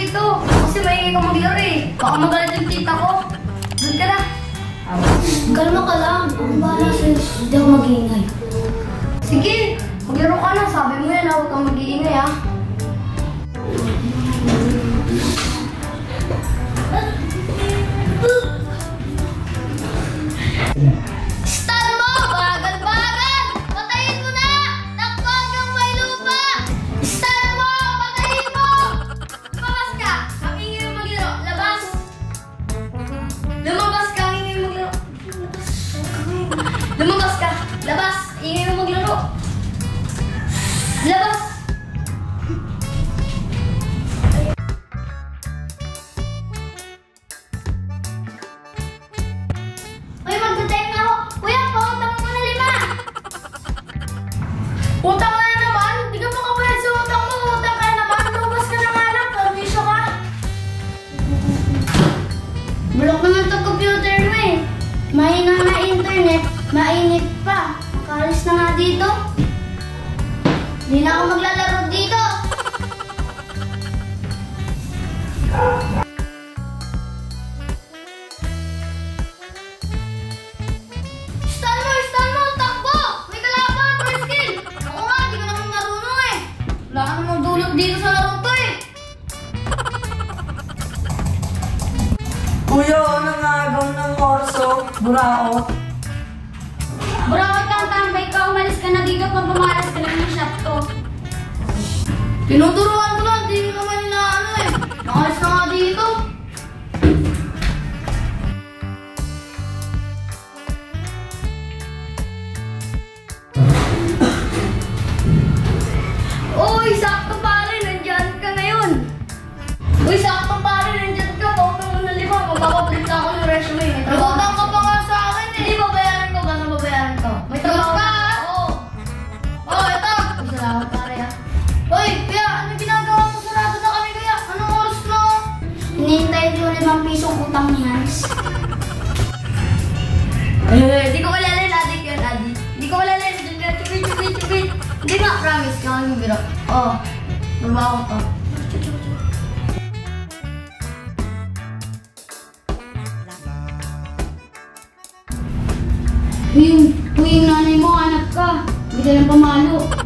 dito. Kasi maingay ka maglaro eh. Baka magalit yung tita ko. Doon ka na. Kalma ka lang. Ang bahala sa'yo. Hindi ako mag-iingay. Sige, maglaro ka na. Sabi mo yan, huwag kang mag-iingay ha. Stun mo! Bagal-bagal! Patayin mo na! Takbo hanggang may lupa! Stun mo! Patayin mo! Lumabas ka! Kamingin mo maglaro. Labas! Lumabas ka! Ingay mo maglaro. Lumabas ka! Labas! Ingay mo maglaro. Labas! Utang ka na naman! Hindi ka pa kabayad sa utang mo! Utang ka na naman! Lumabas ka na nga lang! Permisyo ka! Bulok naman itong computer mo eh! Mahina na internet, mainit pa! Makalis na nga dito! Hindi na ako maglalaro dito! Wala ka namang dulot dito sa laro to eh! Kuya, nangagaw ng orso, buraot. Buraot kang tambay ka, umalis ka na dito pag pumalas ka lang ng shop to. Tinuturuan ko lang, di ko naman inaano eh. Nakalis na nga dito. Uy, sakto pare, nandyan ka ngayon. Uy, sakto pare, nandyan ka. Pautang mo na 5, magpapapalit na ako ng resume. May trabaho. Utang ka pa nga sa akin eh. Hindi, babayaran ko. Gano'n babayaran ko? May trabaho ka? Oo. Oo, ito. Salamat pare ha. Uy, kuya, ano ginagawa mo? Sarado na kami kuya. Anong oras na? Hinihintay ko 5 pisong utang ni Hans. Di ko malalin, adik yun, adik. Di ko malalin, chupit. Hindi nga, promise ka ang biro. Oo, babaw ko to. Uy, yung nanay mo, anak ka. Bigla ng pamalo.